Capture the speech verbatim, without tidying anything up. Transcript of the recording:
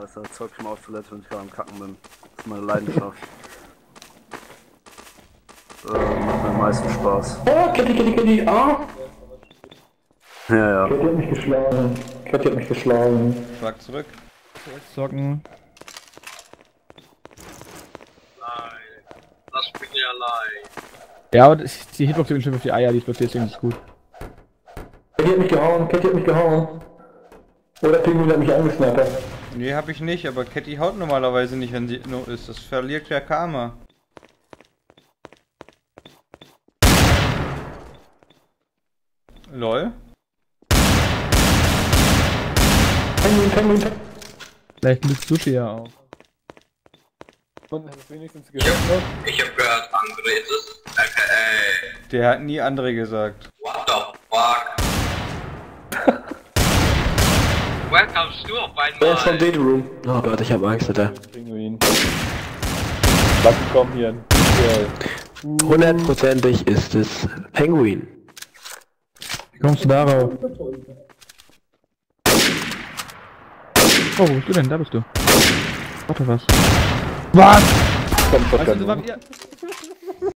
weißt du, zeug ich mal auf Toilette, wenn ich gerade am Kacken bin. Das ist meine Leidenschaft. äh, macht mir am meisten Spaß. Oh, Kitty, Kitty, Kitty, ah! Ja, ja. Kitty hat mich geschlagen. Kitty hat mich geschlagen. Schlag zurück. Zocken. Nein. Lass mich nicht allein. Ja, aber das, die Hitbox geht schon auf die Eier, die ist jetzt nicht gut. Kitty hat mich gehauen, Kitty hat mich gehauen. Oder Pinguin hat mich angesnappert. Nee, hab ich nicht, aber Catty haut normalerweise nicht, wenn sie no ist. Das verliert ja Karma. Lol. Pinguin, Pinguin, Pinguin. Vielleicht nützt Sushi ja auch. Und hat es wenigstens Ich hab, ich hab gehört, André ist es. aka. Der hat nie andere gesagt. What the fuck? Woher kommst du auf Der ist vom einmal? Data Room. Oh Gott, ich hab Angst, Alter. Pinguin. Lass ihn kommen hier. Hundertprozentig ist es Penguin. Wie kommst du darauf? Oh, wo bist du denn? Da bist du. Warte, was? Was? Kommt Weißt du, was ihr...